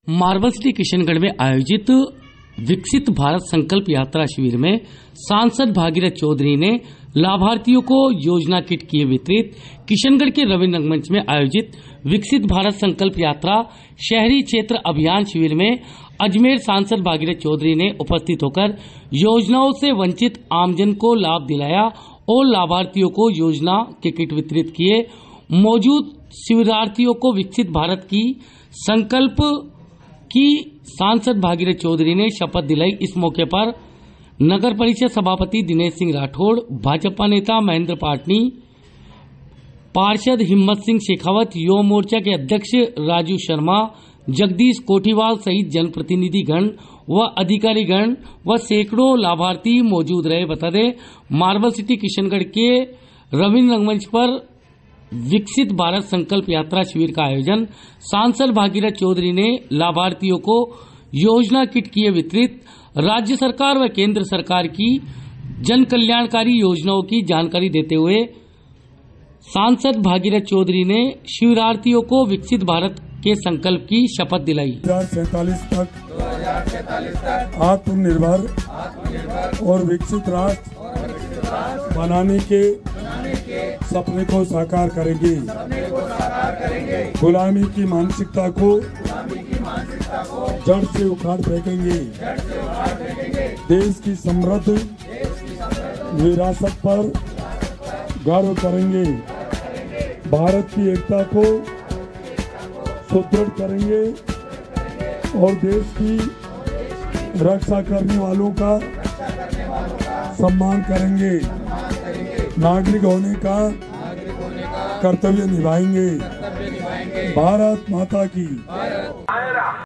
Marble city Kishangarh में आयोजित विकसित भारत संकल्प यात्रा शिविर में सांसद भागीरथ चौधरी ने लाभार्थियों को योजना किट किए वितरित। किशनगढ़ के रविंद्र रंगमंच में आयोजित विकसित भारत संकल्प यात्रा शहरी क्षेत्र अभियान शिविर में अजमेर सांसद भागीरथ चौधरी ने उपस्थित होकर योजनाओं से वंचित आमजन को लाभ दिलाया और लाभार्थियों को योजना के किट वितरित किए। मौजूद शिविरार्थियों को विकसित भारत की संकल्प की सांसद भागीरथ चौधरी ने शपथ दिलाई। इस मौके पर नगर परिषद सभापति दिनेश सिंह राठौड़, भाजपा नेता महेंद्र पाटनी, पार्षद हिम्मत सिंह शेखावत, युवा मोर्चा के अध्यक्ष राजू शर्मा, जगदीश कोठीवाल सहित जनप्रतिनिधिगण व अधिकारीगण व सैकड़ों लाभार्थी मौजूद रहे। बता दें, मार्बल सिटी किशनगढ़ के रविंद्र रंगमंच पर विकसित भारत संकल्प यात्रा शिविर का आयोजन सांसद भागीरथ चौधरी ने लाभार्थियों को योजना किट किए वितरित। राज्य सरकार व केंद्र सरकार की जन कल्याणकारी योजनाओं की जानकारी देते हुए सांसद भागीरथ चौधरी ने शिविरार्थियों को विकसित भारत के संकल्प की शपथ दिलाई। 2047 तक आत्मनिर्भर और विकसित राष्ट्र बनाने के सपने को साकार करेंगे। गुलामी की मानसिकता को जड़ से उखाड़ फेंकेंगे। देश की समृद्ध विरासत पर गर्व करेंगे। भारत की एकता को सुदृढ़ करेंगे और देश की रक्षा करने वालों का सम्मान करेंगे। नागरिक होने का कर्तव्य निभाएंगे। भारत माता की।